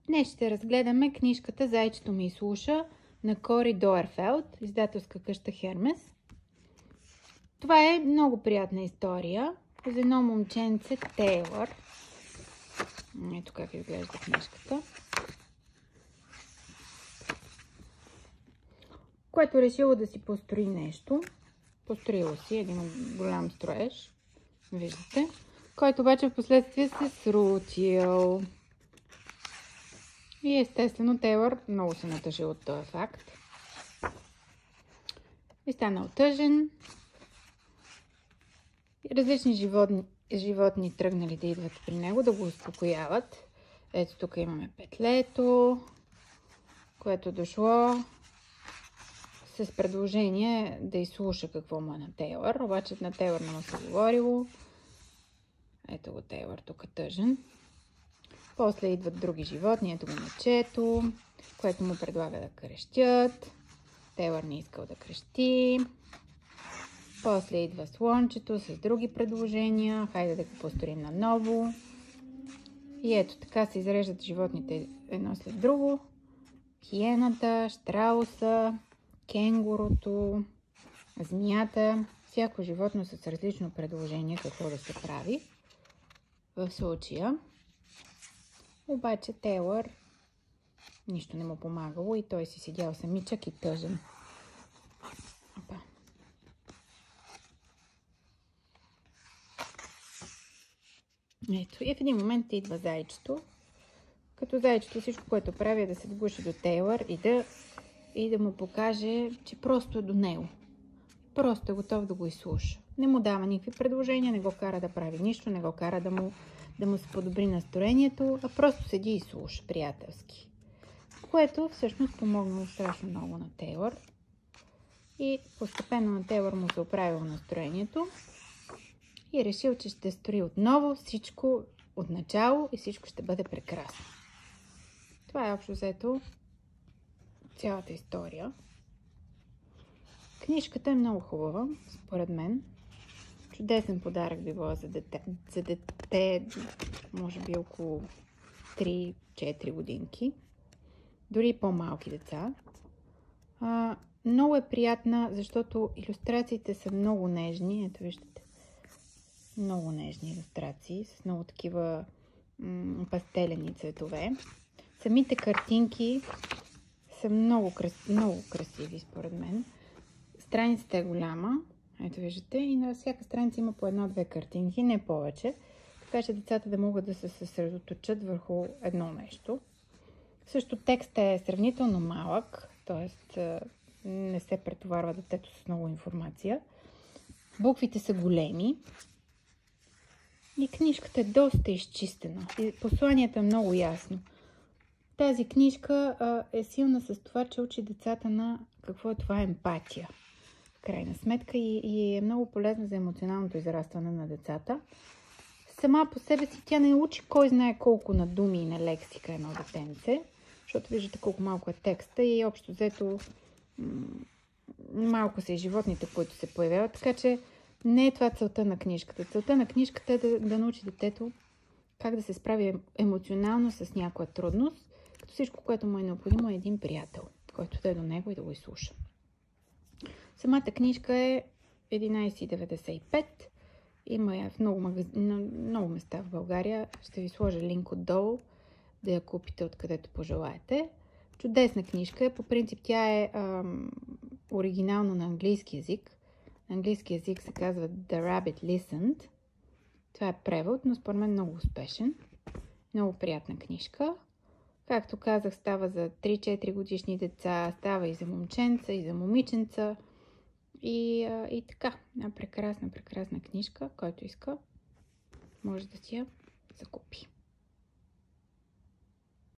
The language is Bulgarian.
Днес ще разгледаме книжката "Зайчето ми слуша" на Кори Доерфелд, издателска къща Хермес. Това е много приятна история за едно момченце Тейлър. Ето как изглежда книжката. Което решило да си построи нещо. Построило си един голям строеж, виждате, който обаче в последствие се срутил. И естествено Тейлър много се натъжил от този факт. И станал тъжен. Различни животни тръгнали да идват при него, да го успокояват. Ето тук имаме петлето, което дошло с предложение да изслуша какво му е на Тейлър. Обаче на Тейлър не му се говорило. Ето го Тейлър тук тъжен. После идват други животни, ето го мечето, което му предлага да крещят. Тейлър не искал да крещи. После идва слончето с други предложения. Хайде да го построим наново. И ето така се изреждат животните едно след друго. Хиената, щрауса, кенгурото, змията. Всяко животно с различно предложение какво да се прави. В случая обаче Тейлър нищо не му помагало и той си седял самичък и тъжен. Ето, и в един момент идва зайчето. Като зайчето всичко, което прави, е да се сгуши до Тейлър и да му покаже, че просто е до него. Просто е готов да го изслуша. Не му дава никакви предложения, не го кара да прави нищо, не го кара да му се подобри настроението, а просто седи и слуша приятелски. Което всъщност помогнало страшно много на Тейлър. И постепенно на Тейлър му се оправило настроението и решил, че ще строи отново всичко от начало и всичко ще бъде прекрасно. Това е общо взето цялата история. Книжката е много хубава, според мен. Чудесен подарък би било за дете, може би около 3-4 годинки. Дори по-малки деца. Много е приятна, защото илюстрациите са много нежни. Ето виждате. Много нежни илюстрации, с много такива пастелени цветове. Самите картинки са много красиви, според мен. Страницата е голяма. Ето виждате. И на всяка страница има по една-две картинки, не повече. Така че децата да могат да се съсредоточат върху едно нещо. Също текстът е сравнително малък, т.е. не се претоварва детето с много информация. Буквите са големи. И книжката е доста изчистена. И посланието е много ясно. Тази книжка е силна с това, че учи децата на какво е това емпатия. В крайна сметка и е много полезна за емоционалното израстване на децата. Сама по себе си тя не учи кой знае колко на думи и на лексика едно детенце, защото виждате колко малко е текста и общо взето малко са и животните, които се появяват, така че не е това целта на книжката. Целта на книжката е да научи детето как да се справи емоционално с някоя трудност, като всичко, което му е необходимо, е един приятел, който да е до него и да го изслуша. Самата книжка е 11,95. Има я в много места в България. Ще ви сложа линк отдолу да я купите откъдето пожелаете. Чудесна книжка е. По принцип тя е оригинално на английски язик. На английски язик се казва The Rabbit Listened. Това е превод, но според мен много успешен. Много приятна книжка. Както казах, става за 3-4 годишни деца, става и за момченца, и за момиченца. И така, една прекрасна книжка, който иска, може да си я закупи.